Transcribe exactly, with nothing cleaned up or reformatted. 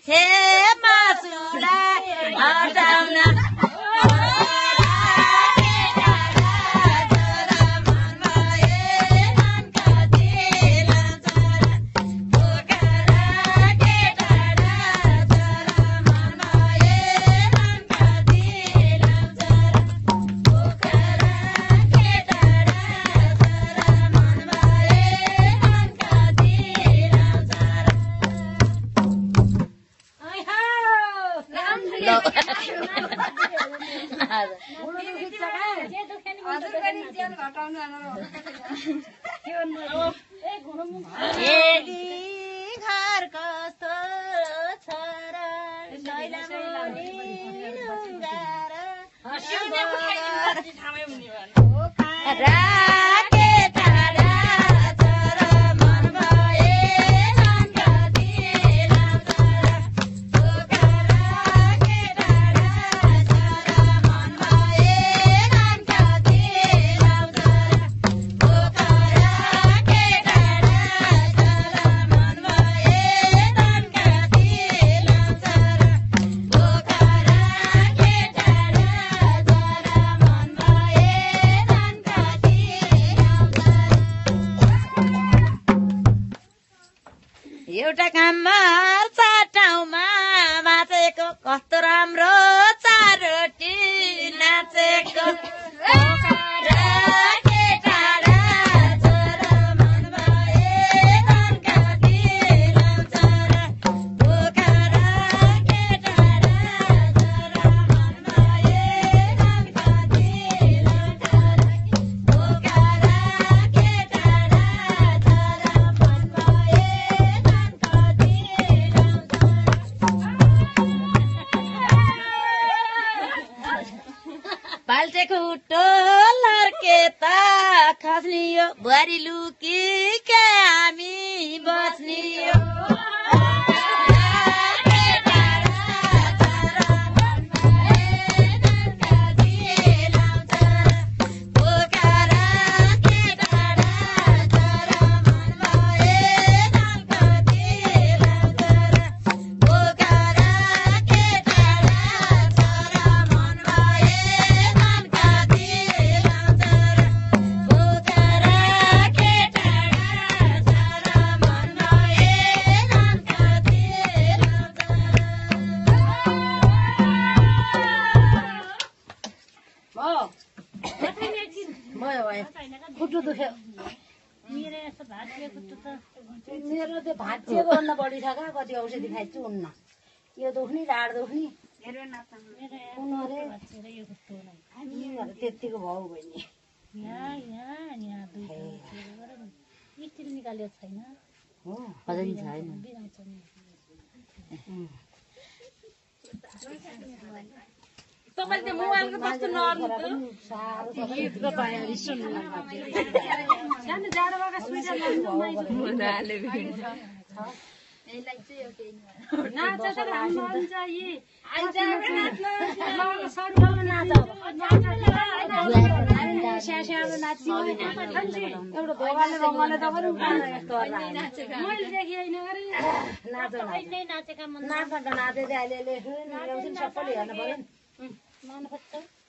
हे मासुलाई हटाउन घर कस्तो छ र एउटा काममा चाटाउमा बाँचेको कस्तो राम्रो चार रोटी नाचेको पाल्टेको टोल लर्के त खस्नियो बुहारी लुकी के हामी बस्नियो मेरो त्यो भाँचिएको भन्दा बढी छ कहाँ कति औषधि खाइछु हुन्न यो दुख्ने ढाड दुख्ने त्यतिको भाउ बहिनी निकालेको छैन तपाईँले त्यो मोबाइलको कस्तो नर्नु गीतको पायो सुन्नु सानो जाडो भएको स्वेटर नाच त राम्रो हुन्छ यी आइजाको नाच्न सडकमा नाच स्यास्यामा नाच्यो एउटा भोगाले भोगाले त पनि मैले देखि होइन अरे नाच नाचेका मन नाच नाचेको अहिले सबैले हेर्नु पर्यो नि